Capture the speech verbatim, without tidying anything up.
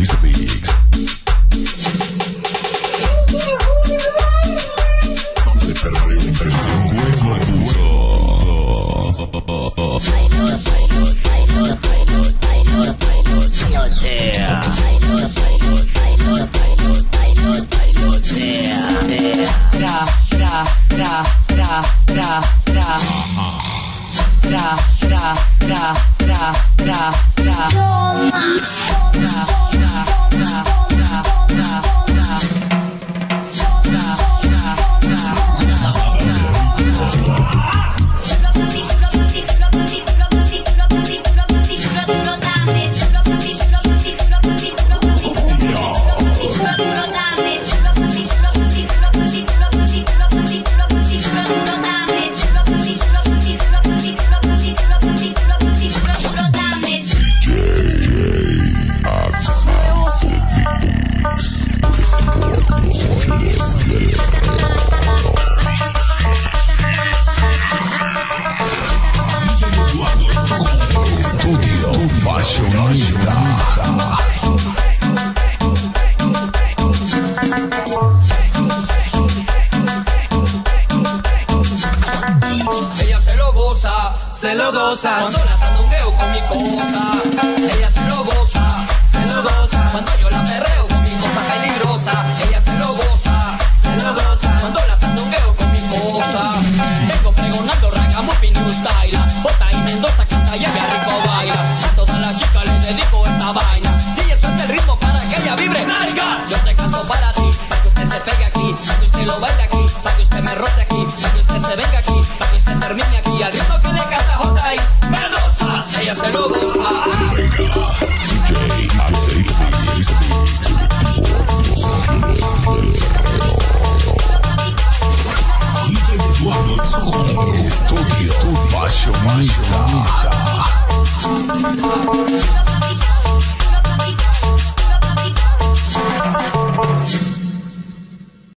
Melissa Biggs. Zona de perreo de intervención. Huevo duro. Ra, ra, ra, ra, ra, ra. Ra, ra, ra, ra, ra, ra. Toma, ra, ra, ra, ra, ra, ra. Se lo goza cuando la sandungueo con mi cosa. Ella se lo goza, se lo goza cuando yo la perreo con mi cosa peligrosa. Ella se lo goza, se lo goza cuando la sandungueo con mi cosa. Vengo pregonando ragamuffin new style. Bota y Mendoza canta y ella rico baila. A todas las chicas les dedico esta vaina. Y eso es el ritmo para que ella vibre. Yo te canto para ti, para que usted se pegue aquí, para que usted lo baile aquí, para que usted me roce aquí, para que usted se venga aquí, para que usted termine aquí al ritmo que le canta J I Mendoza. Ella se lo goza. Venga, D J Melissa Biggs. Los Ángeles del Perreo. Estudio Fashionista.